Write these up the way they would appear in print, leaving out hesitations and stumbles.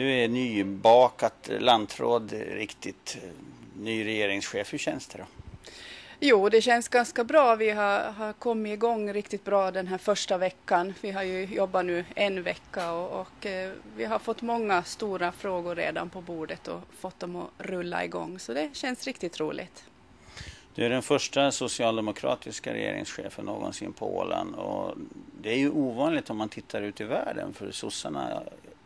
Du är nybakat landråd, riktigt ny regeringschef. Hur känns det då? Jo, det känns ganska bra. Vi har kommit igång riktigt bra den här första veckan. Vi har ju jobbat nu en vecka och vi har fått många stora frågor redan på bordet och fått dem att rulla igång. Så det känns riktigt roligt. Du är den första socialdemokratiska regeringschefen någonsin på Åland och det är ju ovanligt om man tittar ut i världen, för sossarna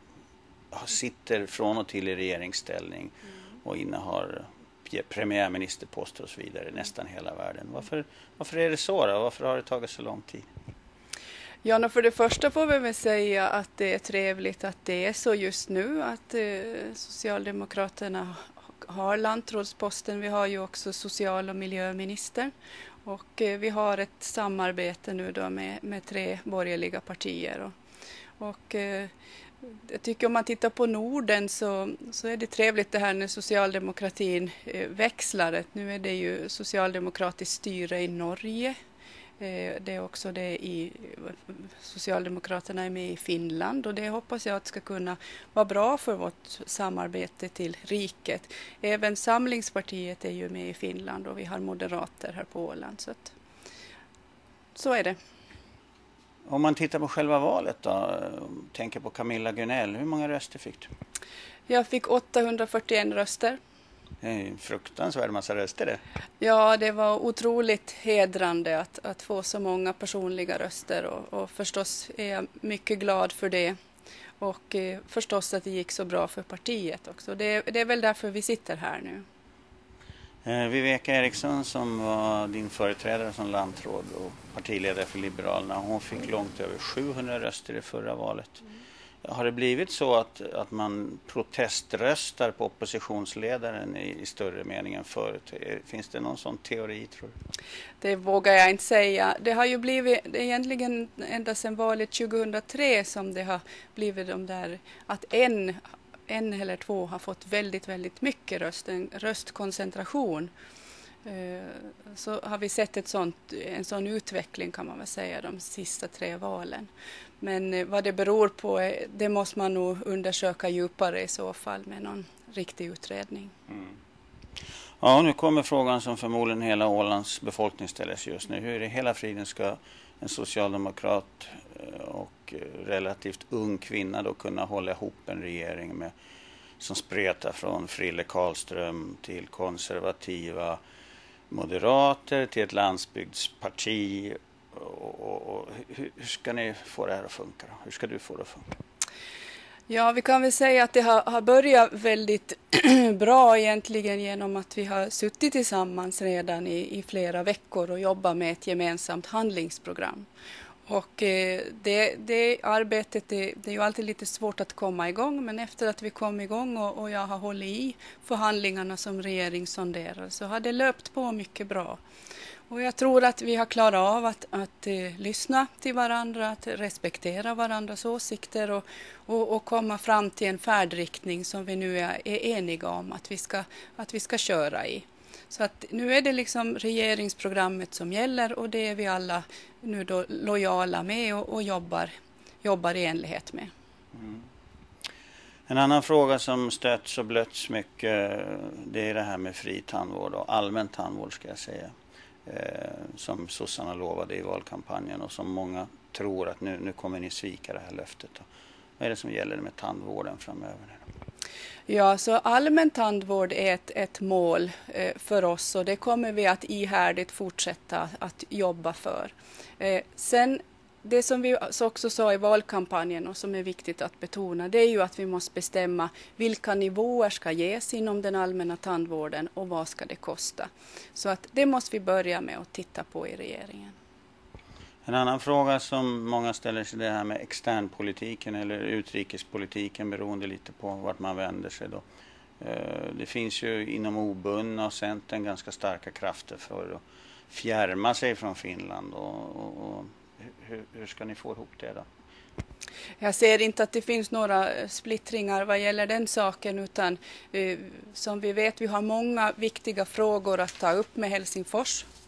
sitter från och till i regeringsställning och innehar premiärministerposter och så vidare i nästan hela världen. Varför är det så då? Varför har det tagit så lång tid? Ja, för det första får vi väl säga att det är trevligt att det är så just nu att Socialdemokraterna har landrådsposten. Vi har ju också social- och miljöminister och vi har ett samarbete nu då med 3 borgerliga partier. Och jag tycker om man tittar på Norden så är det trevligt det här när socialdemokratin växlar. Nu är det ju socialdemokratiskt styre i Norge. Det är också det Socialdemokraterna är med i Finland och det hoppas jag att ska kunna vara bra för vårt samarbete till riket. Även Samlingspartiet är ju med i Finland och vi har moderater här på Åland. Så är det. Om man tittar på själva valet då, tänker på Camilla Gunell, hur många röster fick du? Jag fick 841 röster. Det är en fruktansvärd massa röster det. Ja, det var otroligt hedrande att få så många personliga röster och förstås är jag mycket glad för det. Och förstås att det gick så bra för partiet också. Det är väl därför vi sitter här nu. Viveka Eriksson som var din företrädare som landråd och partiledare för Liberalerna, hon fick långt över 700 röster i förra valet. Har det blivit så att man proteströstar på oppositionsledaren i större mening än förut? Finns det någon sån teori, tror du? Det vågar jag inte säga. Det har ju blivit egentligen ända sedan valet 2003 som det har blivit de där att en eller 2 har fått väldigt, väldigt mycket en röstkoncentration. Så har vi sett en sån utveckling kan man väl säga de sista 3 valen. Men vad det beror på, det måste man nog undersöka djupare i så fall med någon riktig utredning. Ja, nu kommer frågan som förmodligen hela Ålands befolkning ställer sig just nu. Hur i hela friden ska en socialdemokrat och relativt ung kvinna då kunna hålla ihop en regering som spretar från Frille Karlström till konservativa moderater till ett landsbygdsparti och hur ska ni få det här att funka då? Hur ska du få det att funka? Ja, vi kan väl säga att det har börjat väldigt bra egentligen genom att vi har suttit tillsammans redan i flera veckor och jobbat med ett gemensamt handlingsprogram. Och det arbetet, det är ju alltid lite svårt att komma igång, men efter att vi kom igång och jag har hållit i förhandlingarna som regeringssonderare så har det löpt på mycket bra. Och jag tror att vi har klarat av att lyssna till varandra, att respektera varandras åsikter och komma fram till en färdriktning som vi nu är eniga om att vi ska köra i. Så att nu är det liksom regeringsprogrammet som gäller och det är vi alla nu då lojala med och jobbar i enlighet med. En annan fråga som stöts och blöts mycket, det är det här med fri tandvård och allmän tandvård ska jag säga. Som sossarna lovade i valkampanjen och som många tror att nu kommer ni svika det här löftet. Vad är det som gäller med tandvården framöver? Ja, så allmän tandvård är ett mål för oss och det kommer vi att ihärdigt fortsätta att jobba för. Sen det som vi också sa i valkampanjen och som är viktigt att betona, det är ju att vi måste bestämma vilka nivåer ska ges inom den allmänna tandvården och vad ska det kosta. Så att det måste vi börja med att titta på i regeringen. En annan fråga som många ställer sig är det här med externpolitiken eller utrikespolitiken beroende lite på vart man vänder sig då. Det finns ju inom obundna och Centern ganska starka krafter för att fjärma sig från Finland och hur ska ni få ihop det då? Jag ser inte att det finns några splittringar vad gäller den saken utan som vi vet vi har många viktiga frågor att ta upp med Helsingfors.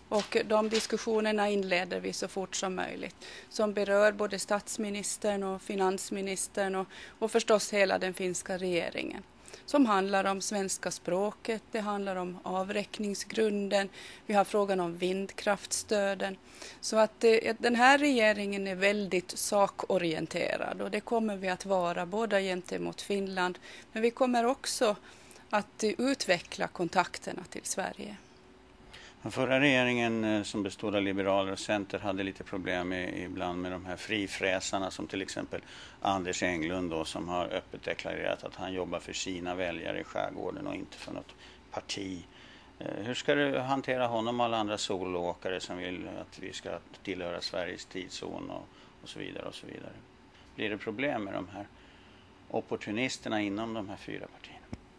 Och de diskussionerna inleder vi så fort som möjligt, som berör både statsministern och finansministern och förstås hela den finska regeringen. Som handlar om svenska språket, det handlar om avräkningsgrunden, vi har frågan om vindkraftstöden. Så att den här regeringen är väldigt sakorienterad och det kommer vi att vara både gentemot Finland, men vi kommer också att utveckla kontakterna till Sverige. Den förra regeringen som bestod av liberaler och center hade lite problem ibland med de här frifräsarna som till exempel Anders Englund då, som har öppet deklarerat att han jobbar för sina väljare i skärgården och inte för något parti. Hur ska du hantera honom och alla andra soloåkare som vill att vi ska tillhöra Sveriges tidszon och så vidare och så vidare? Blir det problem med de här opportunisterna inom de här fyra partierna?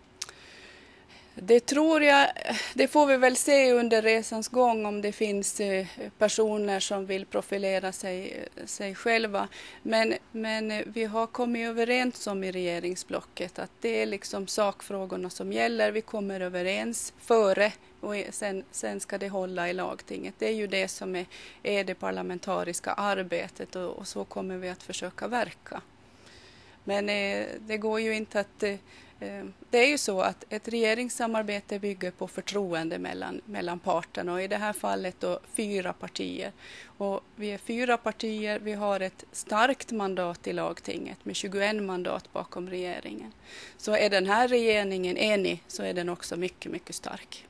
Det tror jag, det får vi väl se under resans gång om det finns personer som vill profilera sig själva. Men vi har kommit överens om i regeringsblocket att det är liksom sakfrågorna som gäller. Vi kommer överens före och sen ska det hålla i lagtinget. Det är ju det som är det parlamentariska arbetet och så kommer vi att försöka verka. Men det går ju inte att... Det är ju så att ett regeringssamarbete bygger på förtroende mellan parterna och i det här fallet då 4 partier. Och vi är 4 partier, vi har ett starkt mandat i lagtinget med 21 mandat bakom regeringen. Så är den här regeringen enig så är den också mycket, mycket stark.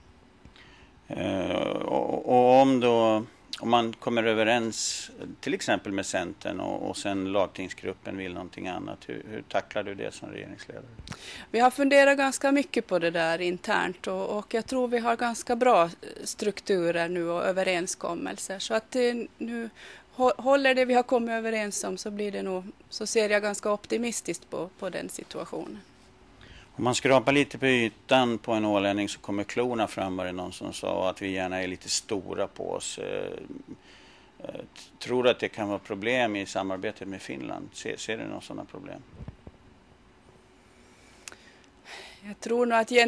Och om man kommer överens till exempel med Centern och sen lagtingsgruppen vill någonting annat, hur tacklar du det som regeringsledare? Vi har funderat ganska mycket på det där internt och jag tror vi har ganska bra strukturer nu och överenskommelser. Så att nu håller det vi har kommit överens om så blir det nog, så ser jag ganska optimistiskt på den situationen. Om man skrapar lite på ytan på en ålänning så kommer klorna fram, var det någon som sa, att vi gärna är lite stora på oss. Tror du att det kan vara problem i samarbetet med Finland? Ser du några sådana problem? Jag tror nog att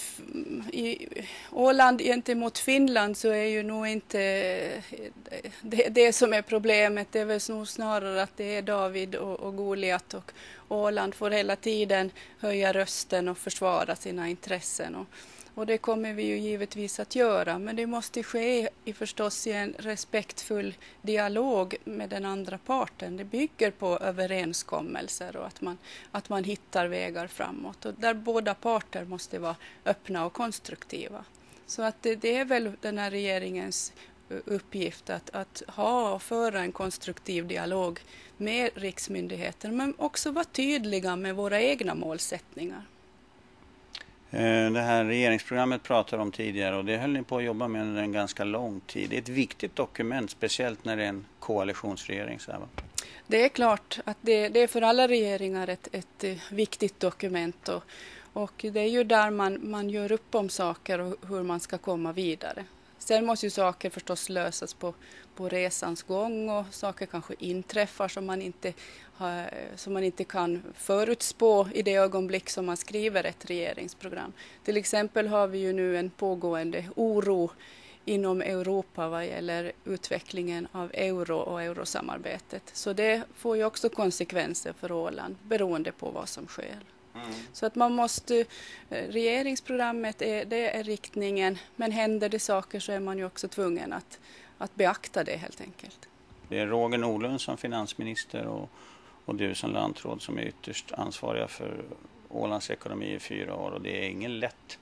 Åland gentemot Finland så är ju nog inte det som är problemet. Det är väl nog snarare att det är David och Goliat och Åland får hela tiden höja rösten och försvara sina intressen. Och det kommer vi ju givetvis att göra, men det måste ske förstås i en respektfull dialog med den andra parten. Det bygger på överenskommelser och att man hittar vägar framåt och där båda parter måste vara öppna och konstruktiva. Så att det är väl den här regeringens uppgift att ha och föra en konstruktiv dialog med riksmyndigheter, men också vara tydliga med våra egna målsättningar. Det här regeringsprogrammet pratade om tidigare och det höll ni på att jobba med under en ganska lång tid. Det är ett viktigt dokument, speciellt när det är en koalitionsregering. Så här, va? Det är klart att det är för alla regeringar ett viktigt dokument och det är ju där man gör upp om saker och hur man ska komma vidare. Sen måste ju saker förstås lösas på resans gång och saker kanske inträffar som man inte kan förutspå i det ögonblick som man skriver ett regeringsprogram. Till exempel har vi ju nu en pågående oro inom Europa vad gäller utvecklingen av euro och eurosamarbetet. Så det får ju också konsekvenser för Åland beroende på vad som sker. Så att man måste, regeringsprogrammet det är riktningen, men händer det saker så är man ju också tvungen att beakta det helt enkelt. Det är Roger Nordlund som finansminister och du som landråd som är ytterst ansvariga för Ålands ekonomi i 4 år och det är ingen lätt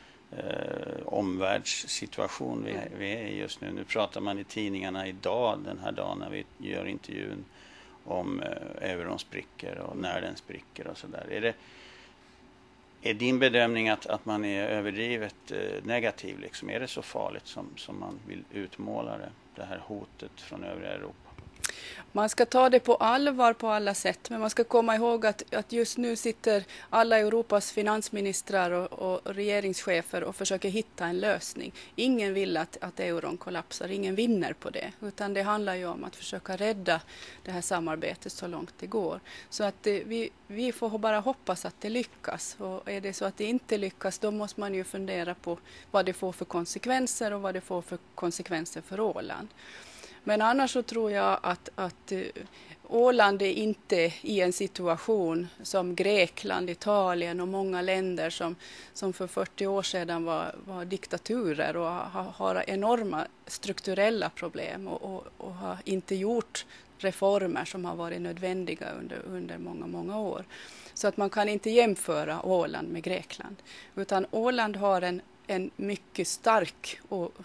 omvärldssituation vi är i just nu. Nu pratar man i tidningarna idag, den här dagen när vi gör intervjun om euron spricker och när den spricker och sådär. Är din bedömning att man är överdrivet negativ? Liksom? Är det så farligt som man vill utmåla det här hotet från övriga Europa? Man ska ta det på allvar på alla sätt, men man ska komma ihåg att just nu sitter alla Europas finansministrar och regeringschefer och försöker hitta en lösning. Ingen vill att euron kollapsar, ingen vinner på det, utan det handlar ju om att försöka rädda det här samarbetet så långt det går. Så att vi får bara hoppas att det lyckas, och är det så att det inte lyckas, då måste man ju fundera på vad det får för konsekvenser och vad det får för konsekvenser för Åland. Men annars så tror jag att Åland är inte i en situation som Grekland, Italien och många länder som för 40 år sedan var diktaturer och har enorma strukturella problem och har inte gjort reformer som har varit nödvändiga under många år. Så att man kan inte jämföra Åland med Grekland, utan Åland har en mycket stark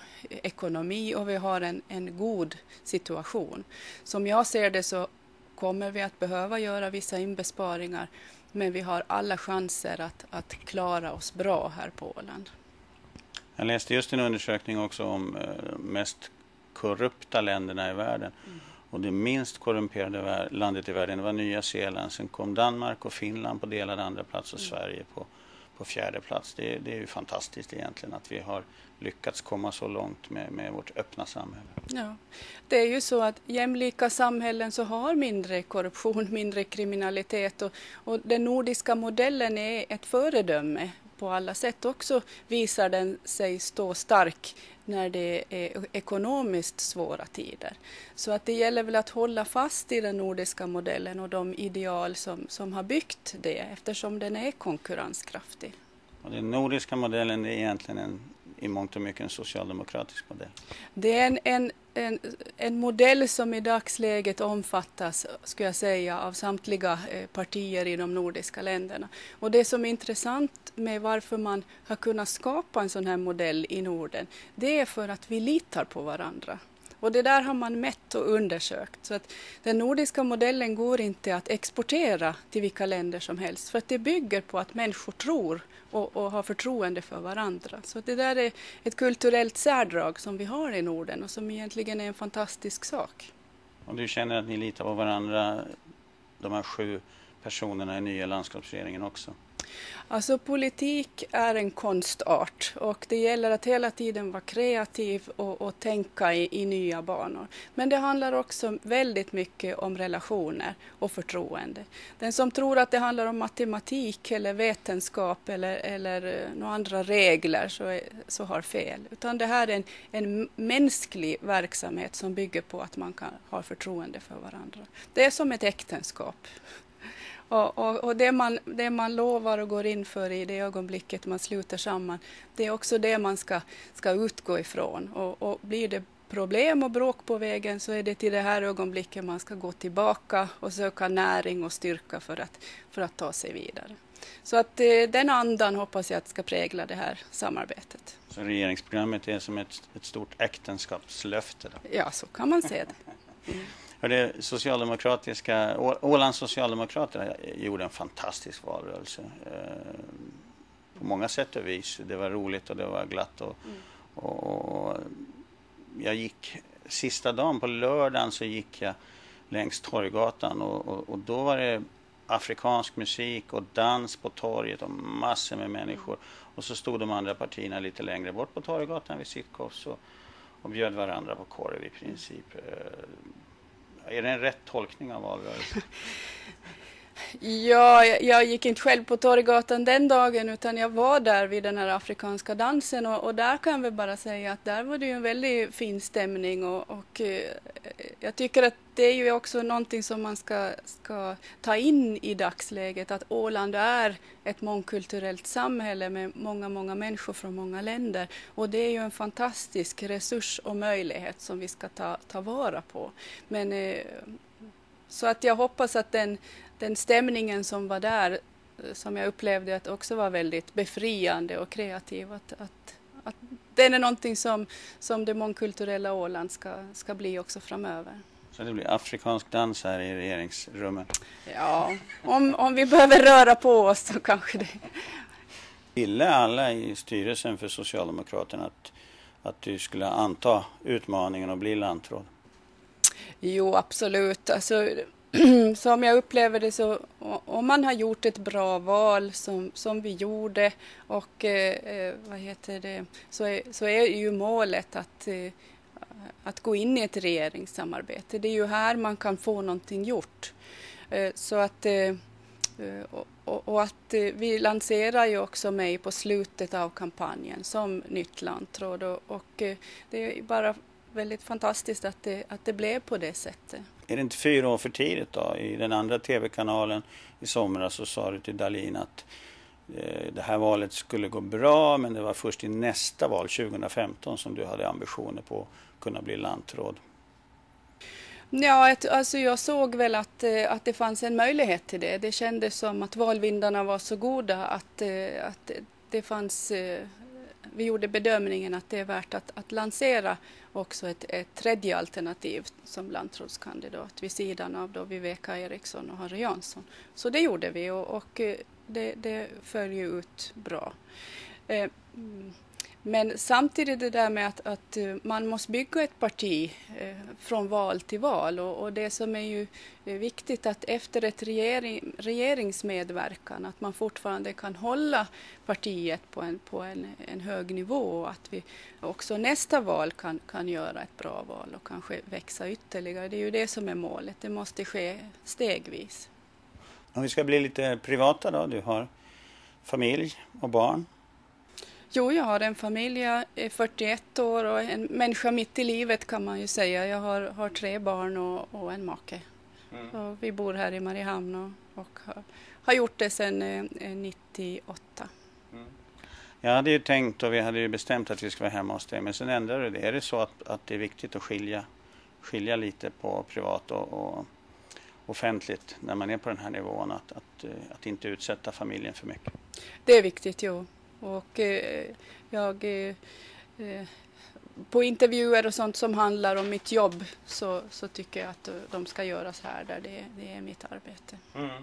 ekonomi och vi har en god situation. Som jag ser det så kommer vi att behöva göra vissa inbesparingar, men vi har alla chanser att klara oss bra här på Åland. Jag läste just en undersökning också om mest korrupta länderna i världen. Och det minst korrumperade landet i världen var Nya Zeeland. Sen kom Danmark och Finland på delad andra plats och Sverige på fjärde plats. Det är ju fantastiskt egentligen att vi har lyckats komma så långt med vårt öppna samhälle. Ja, det är ju så att jämlika samhällen så har mindre korruption, mindre kriminalitet och den nordiska modellen är ett föredöme på alla sätt. Också visar den sig stå stark när det är ekonomiskt svåra tider. Så att det gäller väl att hålla fast i den nordiska modellen och de ideal som har byggt det, eftersom den är konkurrenskraftig. Och den nordiska modellen är egentligen i mångt och mycket en socialdemokratisk modell. Det är en modell som i dagsläget omfattas, skulle jag säga, av samtliga partier i de nordiska länderna. Och det som är intressant med varför man har kunnat skapa en sån här modell i Norden, det är för att vi litar på varandra. Och det där har man mätt och undersökt. Så att den nordiska modellen går inte att exportera till vilka länder som helst. För att det bygger på att människor tror och har förtroende för varandra. Så det där är ett kulturellt särdrag som vi har i Norden och som egentligen är en fantastisk sak. Och du känner att ni litar på varandra, de här 7 personerna i nya landskapsregeringen också? Alltså politik är en konstart och det gäller att hela tiden vara kreativ och tänka i nya banor. Men det handlar också väldigt mycket om relationer och förtroende. Den som tror att det handlar om matematik eller vetenskap eller några andra regler så har fel. Utan det här är en mänsklig verksamhet som bygger på att man kan ha förtroende för varandra. Det är som ett äktenskap. Och det man lovar och går in för i det ögonblicket man sluter samman, det är också det man ska utgå ifrån. Och blir det problem och bråk på vägen så är det till det här ögonblicket man ska gå tillbaka och söka näring och styrka för att ta sig vidare. Så att den andan hoppas jag att ska prägla det här samarbetet. Så regeringsprogrammet är som ett stort äktenskapslöfte då? Ja, så kan man säga det. Ålands socialdemokrater gjorde en fantastisk valrörelse på många sätt och vis. Det var roligt och det var glatt och jag gick sista dagen på lördagen så gick jag längs Torggatan och då var det afrikansk musik och dans på torget och massor med människor och så stod de andra partierna lite längre bort på Torggatan vid sitt kors och bjöd varandra på korv i princip. Är det en rätt tolkning av valrörelsen? Ja, jag gick inte själv på Torggatan den dagen utan jag var där vid den här afrikanska dansen och där kan vi bara säga att där var det ju en väldigt fin stämning och jag tycker att det är ju också någonting som man ska ta in i dagsläget, att Åland är ett mångkulturellt samhälle med många människor från många länder och det är ju en fantastisk resurs och möjlighet som vi ska ta vara på. Men så att jag hoppas att den stämningen som var där, som jag upplevde att också var väldigt befriande och kreativ, att den är någonting som det mångkulturella Åland ska bli också framöver. Så det blir afrikansk dans här i regeringsrummet? Ja, om vi behöver röra på oss så kanske det. Ville alla i styrelsen för Socialdemokraterna att du skulle anta utmaningen och bli landråd? Jo, absolut. Alltså, som jag upplever det så om man har gjort ett bra val som vi gjorde och så är ju målet att gå in i ett regeringssamarbete. Det är ju här man kan få någonting gjort. Så att vi lanserar ju också mig på slutet av kampanjen som nytt landråd och det är bara väldigt fantastiskt att det blev på det sättet. Är det inte 4 år för tidigt då? I den andra tv-kanalen i somras så sa du till Dahlin att det här valet skulle gå bra, men det var först i nästa val 2015 som du hade ambitioner på att kunna bli landråd. Ja, alltså jag såg väl att det fanns en möjlighet till det. Det kändes som att valvindarna var så goda att det fanns... Vi gjorde bedömningen att det är värt att lansera också ett tredje alternativ som landrådskandidat vid sidan av då Viveka Eriksson och Harry Jansson. Så det gjorde vi och det föll ju ut bra. Men samtidigt det där med att man måste bygga ett parti från val till val och det som är ju viktigt att efter ett regeringsmedverkan att man fortfarande kan hålla partiet på en hög nivå och att vi också nästa val kan göra ett bra val och kanske växa ytterligare. Det är ju det som är målet. Det måste ske stegvis. Om vi ska bli lite privata då, du har familj och barn. Jo, jag har en familj, jag är 41 år och en människa mitt i livet kan man ju säga. Jag har 3 barn och en make. Och vi bor här i Mariehamn och har gjort det sedan 98. Jag hade ju tänkt och vi hade ju bestämt att vi ska vara hemma hos dig, men sen ändrade du det. Är det så att det är viktigt att skilja lite på privat och offentligt när man är på den här nivån, att inte utsätta familjen för mycket? Det är viktigt, jo. Och jag på intervjuer och sånt som handlar om mitt jobb så tycker jag att de ska göras här där det är mitt arbete.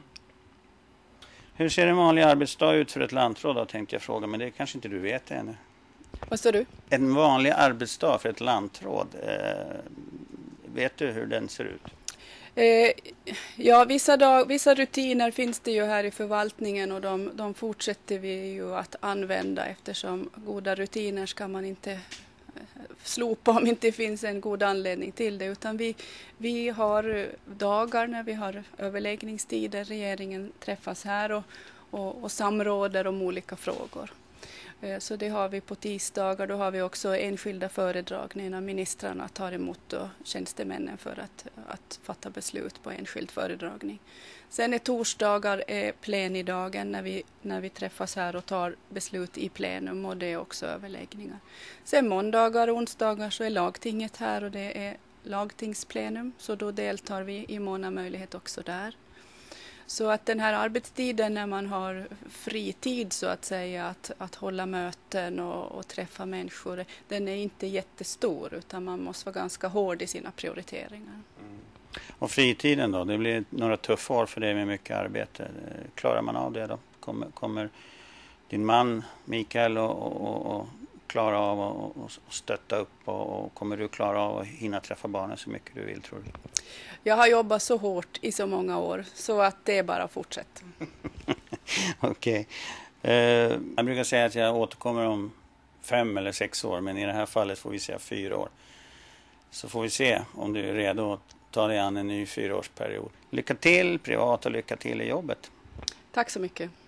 Hur ser en vanlig arbetsdag ut för ett landråd då, tänkte jag fråga, men det kanske inte du vet ännu. Vad sa du? En vanlig arbetsdag för ett landråd, vet du hur den ser ut? Ja, vissa rutiner finns det ju här i förvaltningen och de fortsätter vi ju att använda eftersom goda rutiner ska man inte slopa om inte finns en god anledning till det, utan vi har dagar när vi har överläggningstider, regeringen träffas här och samråder om olika frågor. Så det har vi på tisdagar, då har vi också enskilda föredragningar när ministrarna tar emot då tjänstemännen för att fatta beslut på enskild föredragning. Sen är torsdagar plenidagen när vi träffas här och tar beslut i plenum och det är också överläggningar. Sen måndagar och onsdagar så är lagtinget här och det är lagtingsplenum, så då deltar vi i mån av möjlighet också där. Så att den här arbetstiden när man har fritid så att säga, att hålla möten och träffa människor, den är inte jättestor utan man måste vara ganska hård i sina prioriteringar. Och fritiden då? Det blir några tuffa år för dig med mycket arbete. Klarar man av det då? Kommer din man Mikael och klara av att stötta upp och kommer du klara av att hinna träffa barnen så mycket du vill, tror du? Jag har jobbat så hårt i så många år så att det är bara att fortsätta. Okej. Jag brukar säga att jag återkommer om 5 eller 6 år, men i det här fallet får vi säga 4 år. Så får vi se om du är redo att ta dig an en ny 4-årsperiod. Lycka till privat och lycka till i jobbet. Tack så mycket.